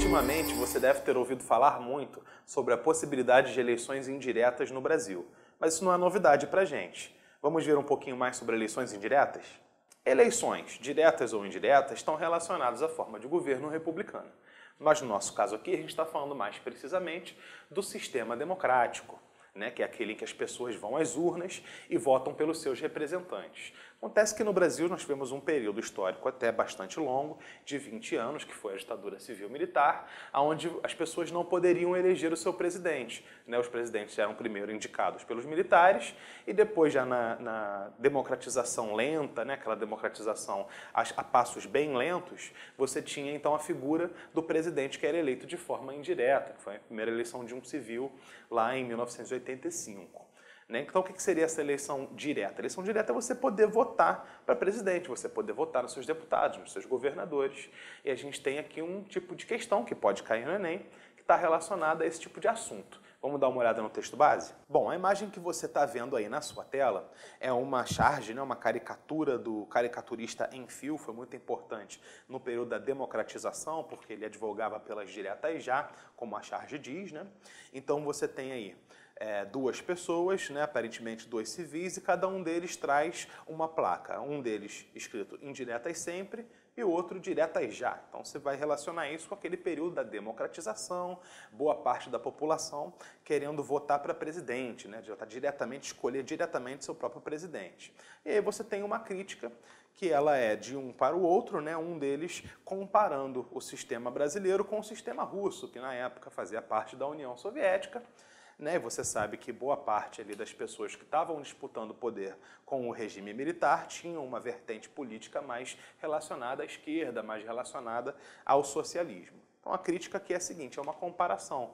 Ultimamente, você deve ter ouvido falar muito sobre a possibilidade de eleições indiretas no Brasil, mas isso não é novidade pra gente. Vamos ver um pouquinho mais sobre eleições indiretas? Eleições, diretas ou indiretas, estão relacionadas à forma de governo republicano. Mas no nosso caso aqui, a gente está falando mais precisamente do sistema democrático, que é aquele em que as pessoas vão às urnas e votam pelos seus representantes. Acontece que no Brasil nós tivemos um período histórico até bastante longo, de 20 anos, que foi a ditadura civil-militar, onde as pessoas não poderiam eleger o seu presidente. Os presidentes eram primeiro indicados pelos militares e depois já na democratização lenta, aquela democratização a passos bem lentos, você tinha então a figura do presidente que era eleito de forma indireta, que foi a primeira eleição de um civil lá em 1985. Então, o que seria essa eleição direta? A eleição direta é você poder votar para presidente, você poder votar nos seus deputados, nos seus governadores. E a gente tem aqui um tipo de questão que pode cair no Enem, que está relacionada a esse tipo de assunto. Vamos dar uma olhada no texto base? Bom, a imagem que você está vendo aí na sua tela é uma charge, uma caricatura do caricaturista Enfio, foi muito importante no período da democratização, porque ele advogava pelas diretas já, como a charge diz. Então você tem aí duas pessoas, aparentemente dois civis, e cada um deles traz uma placa. Um deles escrito indiretas sempre e o outro diretas já. Então você vai relacionar isso com aquele período da democratização, boa parte da população querendo votar para presidente, escolher diretamente seu próprio presidente. E aí você tem uma crítica que ela é de um para o outro, um deles comparando o sistema brasileiro com o sistema russo, que na época fazia parte da União Soviética. Você sabe que boa parte ali das pessoas que estavam disputando o poder com o regime militar tinham uma vertente política mais relacionada à esquerda, mais relacionada ao socialismo. Então a crítica aqui é a seguinte, é uma comparação.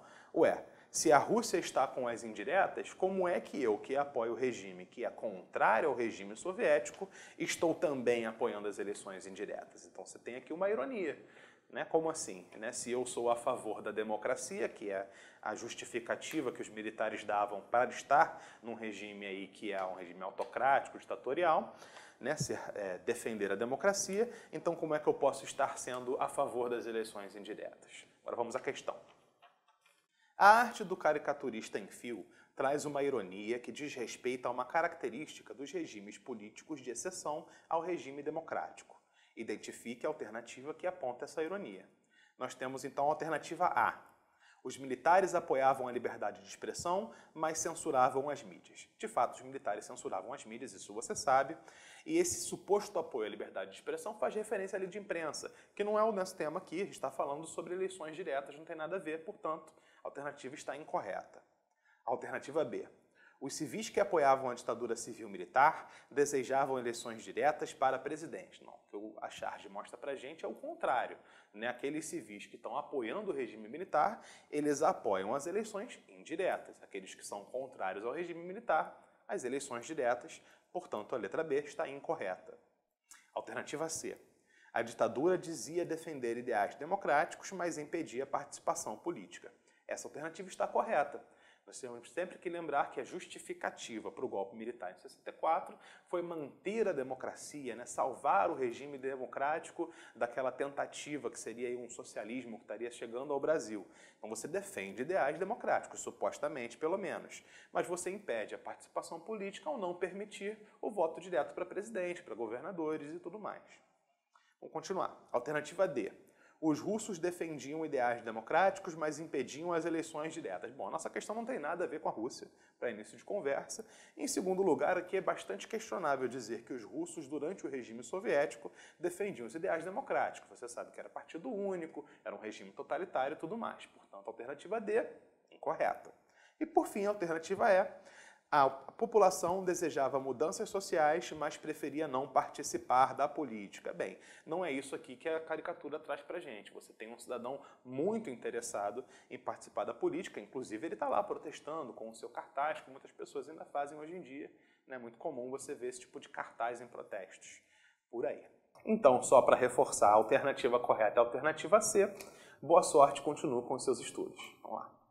Se a Rússia está com as indiretas, como é que eu, que apoio o regime que é contrário ao regime soviético, estou também apoiando as eleições indiretas? Então você tem aqui uma ironia. Como assim? Se eu sou a favor da democracia, que é a justificativa que os militares davam para estar num regime aí que é um regime autocrático, ditatorial, defender a democracia, então como é que eu posso estar sendo a favor das eleições indiretas? Agora vamos à questão. A arte do caricaturista Enfio traz uma ironia que diz respeito a uma característica dos regimes políticos de exceção ao regime democrático. Identifique a alternativa que aponta essa ironia. Nós temos então a alternativa A. Os militares apoiavam a liberdade de expressão, mas censuravam as mídias. De fato, os militares censuravam as mídias, isso você sabe. E esse suposto apoio à liberdade de expressão faz referência à lei de imprensa, que não é o nosso tema aqui, a gente está falando sobre eleições diretas, não tem nada a ver, portanto, a alternativa está incorreta. Alternativa B. Os civis que apoiavam a ditadura civil-militar desejavam eleições diretas para presidente. Não, o que a charge mostra para a gente é o contrário. Aqueles civis que estão apoiando o regime militar, eles apoiam as eleições indiretas. Aqueles que são contrários ao regime militar, as eleições diretas. Portanto, a letra B está incorreta. Alternativa C. A ditadura dizia defender ideais democráticos, mas impedia a participação política. Essa alternativa está correta. Nós temos sempre que lembrar que a justificativa para o golpe militar em 64 foi manter a democracia, salvar o regime democrático daquela tentativa que seria um socialismo que estaria chegando ao Brasil. Então você defende ideais democráticos, supostamente pelo menos, mas você impede a participação política ao não permitir o voto direto para presidente, para governadores e tudo mais. Vamos continuar. Alternativa D. Os russos defendiam ideais democráticos, mas impediam as eleições diretas. Bom, a nossa questão não tem nada a ver com a Rússia, para início de conversa. Em segundo lugar, aqui é bastante questionável dizer que os russos, durante o regime soviético, defendiam os ideais democráticos. Você sabe que era partido único, era um regime totalitário e tudo mais. Portanto, a alternativa D, incorreta. E, por fim, a alternativa E. A população desejava mudanças sociais, mas preferia não participar da política. Bem, não é isso aqui que a caricatura traz pra gente. Você tem um cidadão muito interessado em participar da política, inclusive ele está lá protestando com o seu cartaz, que muitas pessoas ainda fazem hoje em dia. É muito comum você ver esse tipo de cartaz em protestos por aí. Então, só para reforçar, a alternativa correta é a alternativa C. Boa sorte, continue com os seus estudos. Vamos lá.